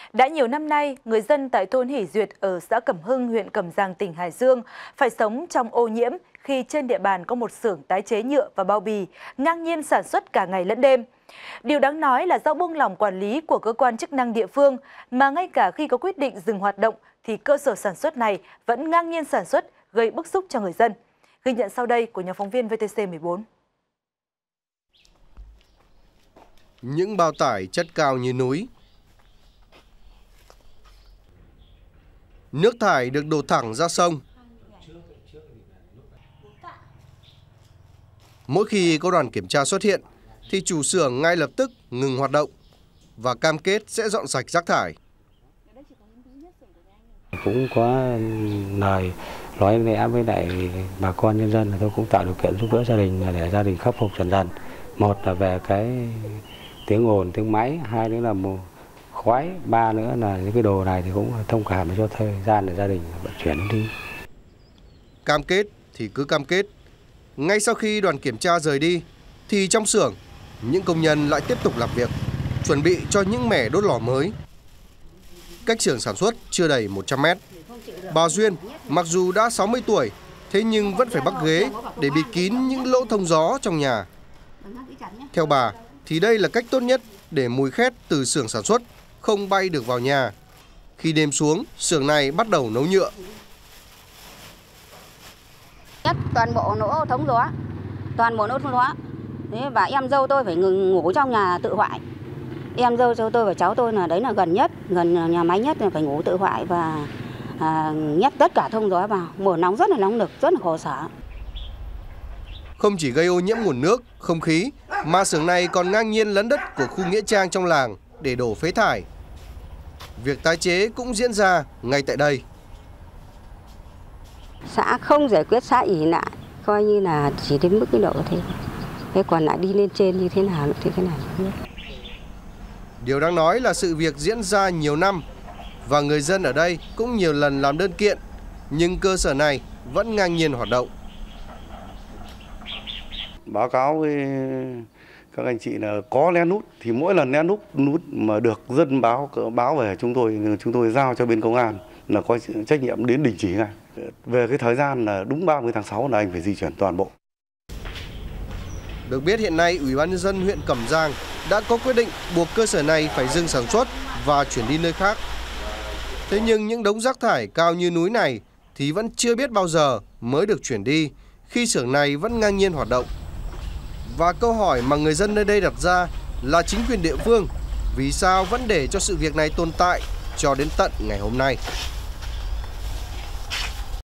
Đã nhiều năm nay, người dân tại thôn Hỷ Duyệt ở xã Cẩm Hưng, huyện Cẩm Giàng, tỉnh Hải Dương phải sống trong ô nhiễm khi trên địa bàn có một xưởng tái chế nhựa và bao bì, ngang nhiên sản xuất cả ngày lẫn đêm. Điều đáng nói là do buông lỏng quản lý của cơ quan chức năng địa phương, mà ngay cả khi có quyết định dừng hoạt động thì cơ sở sản xuất này vẫn ngang nhiên sản xuất, gây bức xúc cho người dân. Ghi nhận sau đây của nhóm phóng viên VTC14. Những bao tải chất cao như núi. Nước thải được đổ thẳng ra sông. Mỗi khi có đoàn kiểm tra xuất hiện, thì chủ xưởng ngay lập tức ngừng hoạt động và cam kết sẽ dọn sạch rác thải. Cũng có lời nói lẽ với lại bà con nhân dân là tôi cũng tạo điều kiện giúp đỡ gia đình để gia đình khắc phục dần dần. Một là về cái tiếng ồn, tiếng máy, hai nữa là mùi khói, ba nữa là những cái đồ này thì cũng thông cảm cho thời gian để gia đình vận chuyển đi. Cam kết thì cứ cam kết. Ngay sau khi đoàn kiểm tra rời đi, thì trong xưởng, những công nhân lại tiếp tục làm việc, chuẩn bị cho những mẻ đốt lò mới. Cách xưởng sản xuất chưa đầy 100 mét. Bà Duyên, mặc dù đã 60 tuổi, thế nhưng vẫn phải bắc ghế để bịt kín những lỗ thông gió trong nhà. Theo bà, thì đây là cách tốt nhất để mùi khét từ xưởng sản xuất không bay được vào nhà. Khi đêm xuống, xưởng này bắt đầu nấu nhựa. Toàn bộ lỗ thông gió, toàn bộ lỗ thông gió. Thế và em dâu tôi phải ngủ trong nhà tự hoại. Em dâu cho tôi và cháu tôi là đấy là gần nhất, gần nhà máy nhất là phải ngủ tự hoại và nhét tất cả thông gió vào. Mùa nóng rất là nóng nực, rất là khổ sở. Không chỉ gây ô nhiễm nguồn nước, không khí, mà xưởng này còn ngang nhiên lấn đất của khu nghĩa trang trong làng để đổ phế thải. Việc tái chế cũng diễn ra ngay tại đây. Xã không giải quyết, xã ỷ lại, coi như là chỉ đến mức cái độ thế. Thế còn lại đi lên trên như thế nào thì thế nào không biết. Điều đáng nói là sự việc diễn ra nhiều năm và người dân ở đây cũng nhiều lần làm đơn kiện, nhưng cơ sở này vẫn ngang nhiên hoạt động. Báo cáo với các anh chị là có lén lút, thì mỗi lần lén lút mà được dân báo về chúng tôi giao cho bên công an là có trách nhiệm đến đình chỉ ngay. Về cái thời gian là đúng 30 tháng 6 là anh phải di chuyển toàn bộ. Được biết hiện nay Ủy ban nhân dân huyện Cẩm Giàng đã có quyết định buộc cơ sở này phải dừng sản xuất và chuyển đi nơi khác. Thế nhưng những đống rác thải cao như núi này thì vẫn chưa biết bao giờ mới được chuyển đi khi xưởng này vẫn ngang nhiên hoạt động. Và câu hỏi mà người dân nơi đây đặt ra là chính quyền địa phương vì sao vẫn để cho sự việc này tồn tại cho đến tận ngày hôm nay.